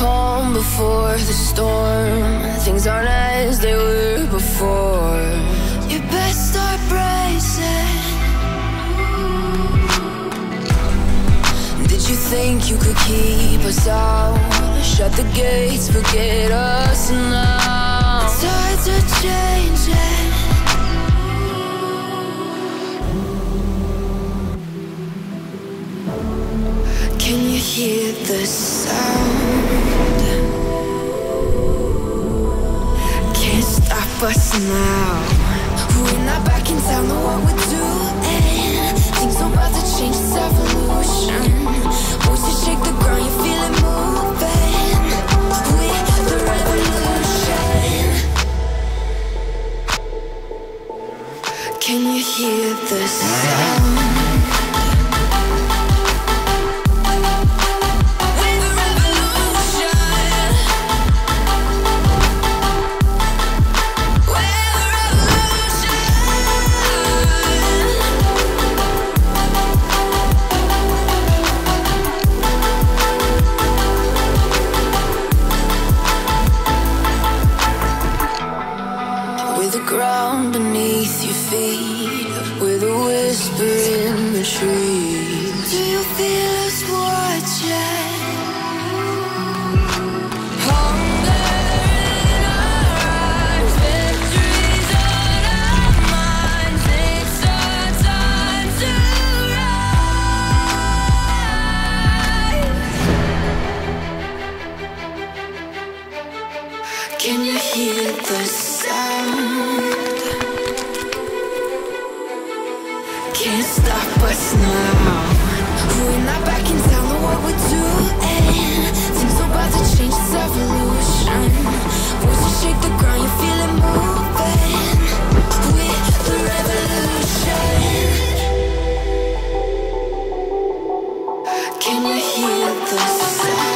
calm before the storm. Things aren't as they were before. You best start bracing. Did you think you could keep us out? Shut the gates, forget us now. Tides are changing. Can you hear the sound? Can't stop us now. We're not back in town, know what we're doing. Things are about to change, it's evolution. Voices shake the ground, you feel it moving. We're the revolution. Can you hear the sound? Ground beneath your feet, with a whisper in the trees. Do you feel us watching? Hunger in our eyes, victories on our minds. It's our time to rise. Can you hear the sound? Can't stop us now. We're not back in town, know what we're doing. Things are about to change, it's evolution. Voices shake the ground, you feel it moving. We're the revolution. Can you hear the sound?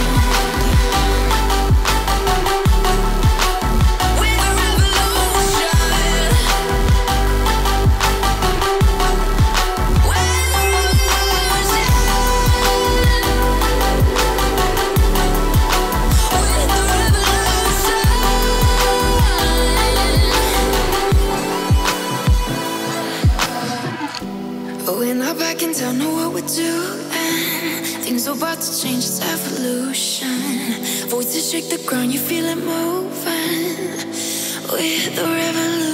We're not back in town, know what we're doing. Things are about to change, it's evolution. Voices shake the ground, you feel it moving. We're the revolution.